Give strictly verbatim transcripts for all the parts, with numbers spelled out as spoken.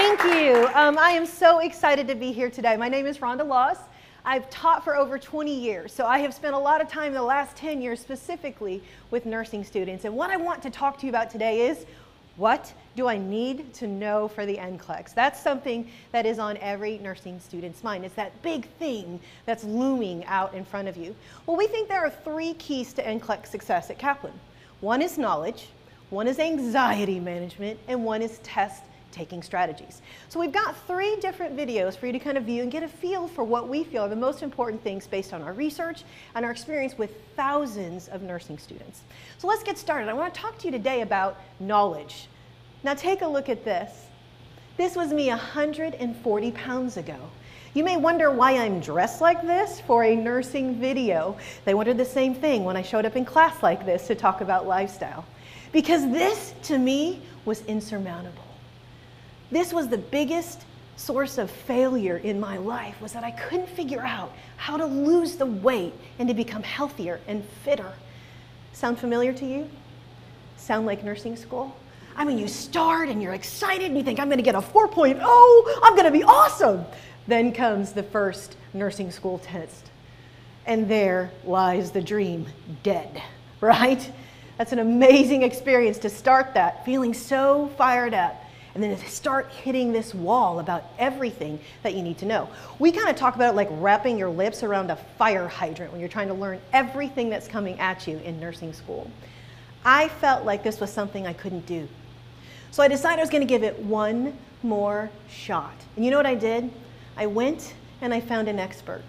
Thank you. Um, I am so excited to be here today. My name is Rhonda Laws. I've taught for over twenty years, so I have spent a lot of time in the last ten years specifically with nursing students. And what I want to talk to you about today is, what do I need to know for the N C L E X? That's something that is on every nursing student's mind. It's that big thing that's looming out in front of you. Well, we think there are three keys to N C L E X success at Kaplan. One is knowledge, one is anxiety management, and one is test taking strategies. So we've got three different videos for you to kind of view and get a feel for what we feel are the most important things based on our research and our experience with thousands of nursing students. So let's get started. I want to talk to you today about knowledge. Now take a look at this. This was me one hundred forty pounds ago. You may wonder why I'm dressed like this for a nursing video. They wondered the same thing when I showed up in class like this to talk about lifestyle. Because this, to me, was insurmountable. This was the biggest source of failure in my life, was that I couldn't figure out how to lose the weight and to become healthier and fitter. Sound familiar to you? Sound like nursing school? I mean, you start and you're excited and you think, I'm gonna get a four point oh, I'm gonna be awesome. Then comes the first nursing school test. And there lies the dream, dead, right? That's an amazing experience to start that, feeling so fired up. And then start hitting this wall about everything that you need to know. We kind of talk about it like wrapping your lips around a fire hydrant when you're trying to learn everything that's coming at you in nursing school. I felt like this was something I couldn't do. So I decided I was going to give it one more shot. And you know what I did? I went and I found an expert.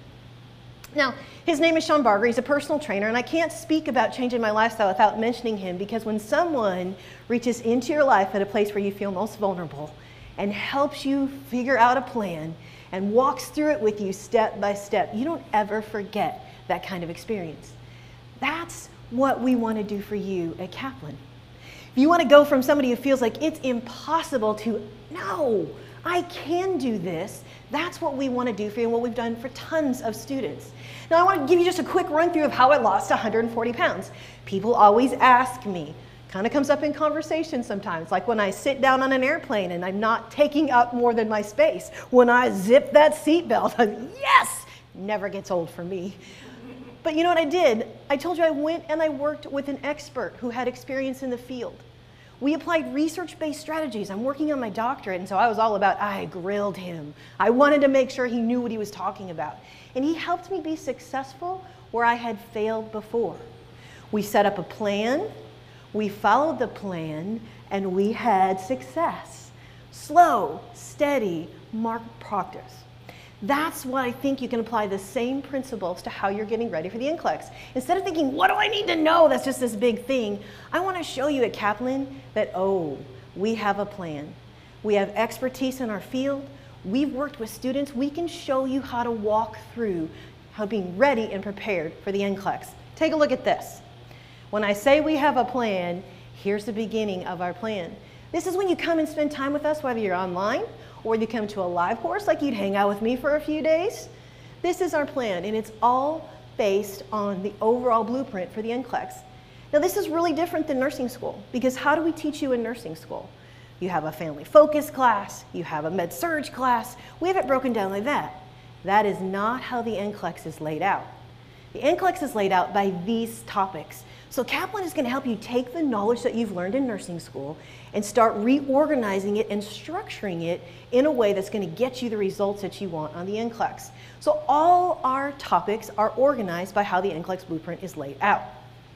Now, his name is Sean Barger. He's a personal trainer, and I can't speak about changing my lifestyle without mentioning him, because when someone reaches into your life at a place where you feel most vulnerable and helps you figure out a plan and walks through it with you step by step, you don't ever forget that kind of experience. That's what we want to do for you at Kaplan. If you want to go from somebody who feels like it's impossible to, no, I can do this, that's what we want to do for you and what we've done for tons of students. Now I want to give you just a quick run through of how I lost one hundred forty pounds. People always ask me, kind of comes up in conversation sometimes, like when I sit down on an airplane and I'm not taking up more than my space. When I zip that seatbelt, yes, never gets old for me. But you know what I did? I told you I went and I worked with an expert who had experience in the field. We applied research-based strategies. I'm working on my doctorate, and so I was all about, I grilled him. I wanted to make sure he knew what he was talking about. And he helped me be successful where I had failed before. We set up a plan, we followed the plan, and we had success. Slow, steady, marked progress. That's why I think you can apply the same principles to how you're getting ready for the N C L E X. Instead of thinking, what do I need to know? That's just this big thing. I want to show you at Kaplan that, oh, we have a plan. We have expertise in our field. We've worked with students. We can show you how to walk through how being ready and prepared for the N C L E X. Take a look at this. When I say we have a plan, here's the beginning of our plan. This is when you come and spend time with us, whether you're online or you come to a live course like you'd hang out with me for a few days. This is our plan, and it's all based on the overall blueprint for the N C L E X. Now this is really different than nursing school, because how do we teach you in nursing school? You have a family focus class, you have a med-surg class. We have it broken down like that. That is not how the N C L E X is laid out. The N C L E X is laid out by these topics. So Kaplan is going to help you take the knowledge that you've learned in nursing school and start reorganizing it and structuring it in a way that's going to get you the results that you want on the N C L E X. So all our topics are organized by how the N C L E X blueprint is laid out.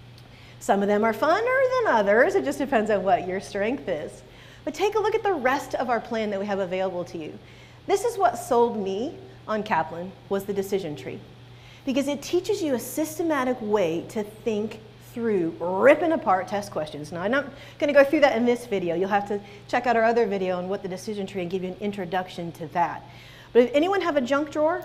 Some of them are funner than others. It just depends on what your strength is. But take a look at the rest of our plan that we have available to you. This is what sold me on Kaplan, was the decision tree. Because it teaches you a systematic way to think through ripping apart test questions. Now, I'm not going to go through that in this video. You'll have to check out our other video on what the decision tree and give you an introduction to that. But if anyone have a junk drawer,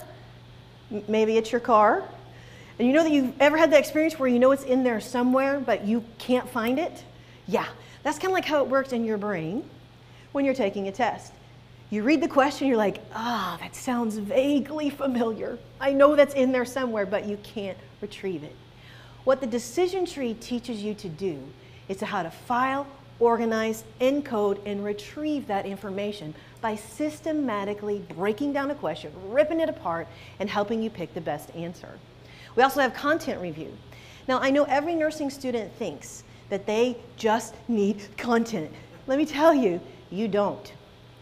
maybe it's your car, and you know that you've ever had that experience where you know it's in there somewhere, but you can't find it? Yeah, that's kind of like how it works in your brain when you're taking a test. You read the question, you're like, ah, that sounds vaguely familiar. I know that's in there somewhere, but you can't retrieve it. What the decision tree teaches you to do is to how to file, organize, encode, and retrieve that information by systematically breaking down a question, ripping it apart, and helping you pick the best answer. We also have content review. Now, I know every nursing student thinks that they just need content. Let me tell you, you don't.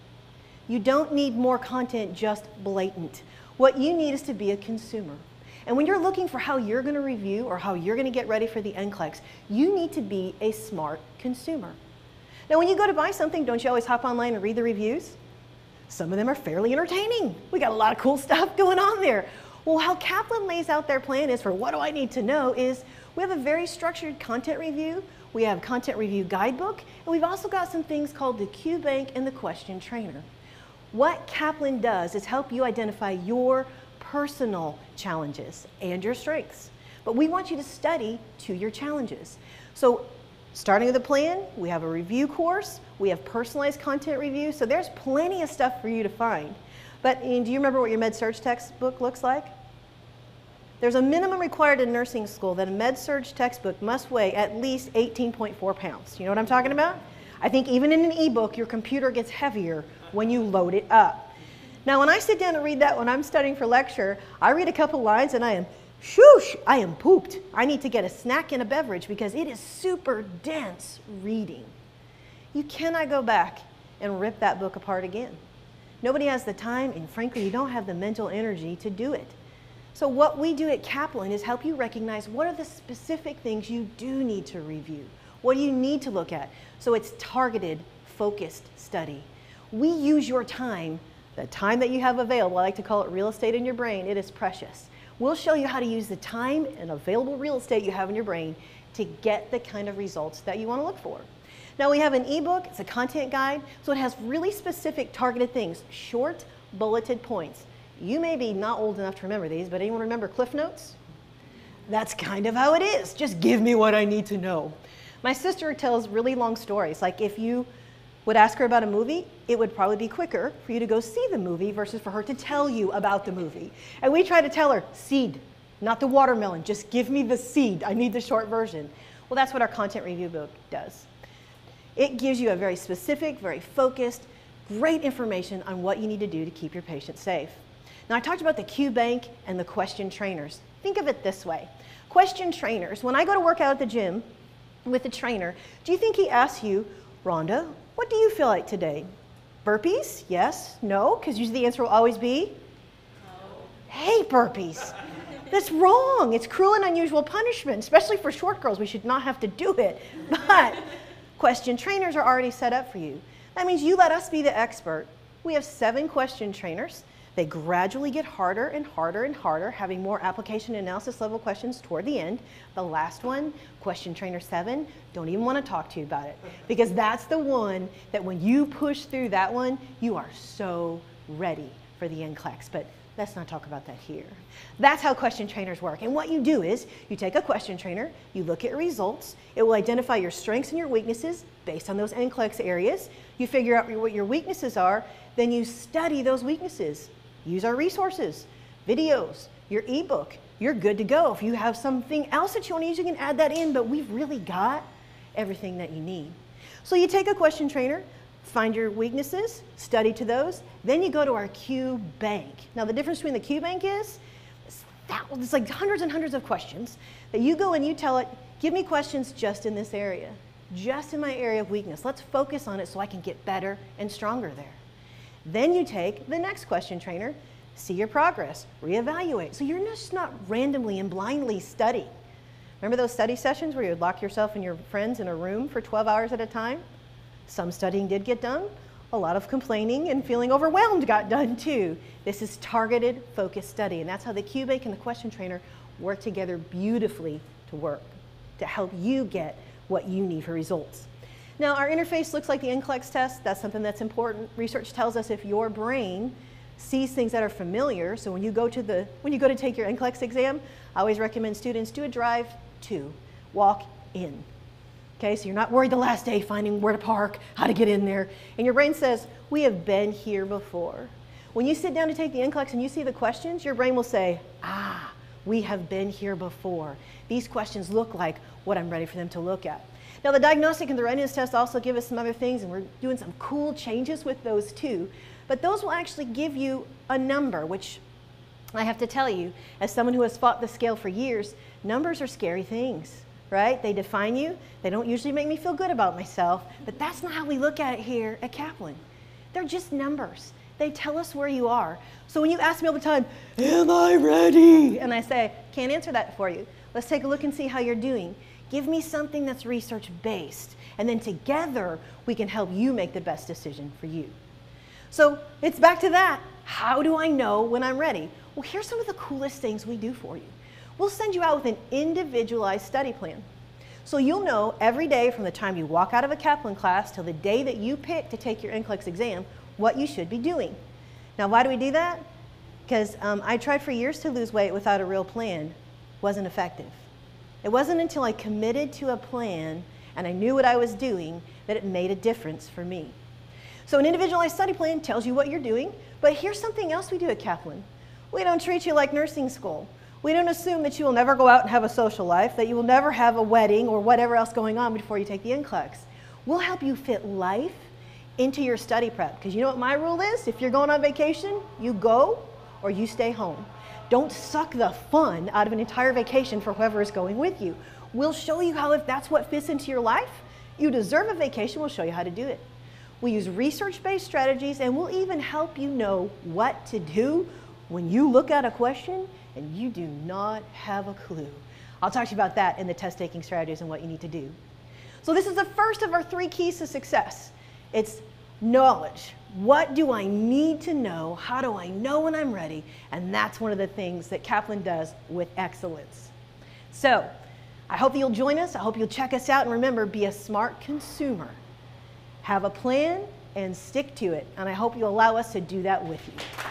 You don't need more content just blatant. What you need is to be a consumer. And when you're looking for how you're going to review or how you're going to get ready for the N C L E X, you need to be a smart consumer. Now, when you go to buy something, don't you always hop online and read the reviews? Some of them are fairly entertaining. We got a lot of cool stuff going on there. Well, how Kaplan lays out their plan is for what do I need to know is we have a very structured content review. We have content review guidebook, and we've also got some things called the Q bank and the question trainer. What Kaplan does is help you identify your personal challenges and your strengths. But we want you to study to your challenges. So starting with the plan, we have a review course, we have personalized content review, so there's plenty of stuff for you to find. But do you remember what your med-surg textbook looks like? There's a minimum required in nursing school that a med-surg textbook must weigh at least eighteen point four pounds. You know what I'm talking about? I think even in an e-book, your computer gets heavier when you load it up. Now, when I sit down and read that when I'm studying for lecture, I read a couple lines and I am, shoosh, I am pooped. I need to get a snack and a beverage because it is super dense reading. You cannot go back and rip that book apart again. Nobody has the time, and frankly, you don't have the mental energy to do it. So what we do at Kaplan is help you recognize what are the specific things you do need to review. What do you need to look at? So it's targeted, focused study. We use your time, the time that you have available. I like to call it real estate in your brain. It is precious. We'll show you how to use the time and available real estate you have in your brain to get the kind of results that you want to look for. Now, we have an ebook. It's a content guide, so it has really specific targeted things, short bulleted points. You may be not old enough to remember these, but anyone remember Cliff Notes? That's kind of how it is. Just give me what I need to know. My sister tells really long stories. Like if you would ask her about a movie, it would probably be quicker for you to go see the movie versus for her to tell you about the movie. And we try to tell her, seed, not the watermelon. Just give me the seed. I need the short version. Well, that's what our content review book does. It gives you a very specific, very focused, great information on what you need to do to keep your patient safe. Now, I talked about the Q bank and the question trainers. Think of it this way. Question trainers, when I go to work out at the gym with the trainer, do you think he asks you, Rhonda, what do you feel like today? Burpees? Yes? No? Because usually the answer will always be, no. Hate burpees. That's wrong. It's cruel and unusual punishment, especially for short girls. We should not have to do it. But question trainers are already set up for you. That means you let us be the expert. We have seven question trainers. They gradually get harder and harder and harder, having more application analysis level questions toward the end. The last one, question trainer seven, don't even want to talk to you about it because that's the one that when you push through that one, you are so ready for the N C L E X. But let's not talk about that here. That's how question trainers work. And what you do is you take a question trainer, you look at results, it will identify your strengths and your weaknesses based on those N C L E X areas. You figure out what your weaknesses are, then you study those weaknesses. Use our resources, videos, your ebook. You're good to go. If you have something else that you want to use, you can add that in, but we've really got everything that you need. So you take a question trainer, find your weaknesses, study to those, then you go to our Q bank. Now the difference between the Q bank is, it's like hundreds and hundreds of questions that you go and you tell it, give me questions just in this area, just in my area of weakness. Let's focus on it so I can get better and stronger there. Then you take the next question trainer, see your progress, reevaluate. So you're just not randomly and blindly studying. Remember those study sessions where you would lock yourself and your friends in a room for twelve hours at a time? Some studying did get done. A lot of complaining and feeling overwhelmed got done too. This is targeted, focused study, and that's how the Q bank and the question trainer work together beautifully to work, to help you get what you need for results. Now, our interface looks like the N C L E X test. That's something that's important. Research tells us if your brain sees things that are familiar, so when you go to the when you go to take your N C L E X exam, I always recommend students do a drive to, walk in. Okay, so you're not worried the last day finding where to park, how to get in there, and your brain says, we have been here before. When you sit down to take the N C L E X and you see the questions, your brain will say, ah, we have been here before. These questions look like what I'm ready for them to look at. Now, the diagnostic and the readiness test also give us some other things, and we're doing some cool changes with those too. But those will actually give you a number, which I have to tell you, as someone who has fought the scale for years, numbers are scary things, right? They define you. They don't usually make me feel good about myself, but that's not how we look at it here at Kaplan. They're just numbers. They tell us where you are. So when you ask me all the time, am I ready? And I say, can't answer that for you. Let's take a look and see how you're doing. Give me something that's research-based, and then together we can help you make the best decision for you. So it's back to that. How do I know when I'm ready? Well, here's some of the coolest things we do for you. We'll send you out with an individualized study plan. So you'll know every day from the time you walk out of a Kaplan class till the day that you pick to take your N C L E X exam what you should be doing. Now, why do we do that? Because um, I tried for years to lose weight without a real plan. Wasn't effective. It wasn't until I committed to a plan and I knew what I was doing that it made a difference for me. So an individualized study plan tells you what you're doing, but here's something else we do at Kaplan. We don't treat you like nursing school. We don't assume that you will never go out and have a social life, that you will never have a wedding or whatever else going on before you take the N C L E X. We'll help you fit life into your study prep, because you know what my rule is? If you're going on vacation, you go or you stay home. Don't suck the fun out of an entire vacation for whoever is going with you. We'll show you how, if that's what fits into your life, you deserve a vacation, we'll show you how to do it. We use research-based strategies, and we'll even help you know what to do when you look at a question and you do not have a clue. I'll talk to you about that in the test-taking strategies and what you need to do. So this is the first of our three keys to success. It's knowledge. What do I need to know? How do I know when I'm ready? And that's one of the things that Kaplan does with excellence. So I hope you'll join us. I hope you'll check us out. And remember, be a smart consumer. Have a plan and stick to it. And I hope you'll allow us to do that with you.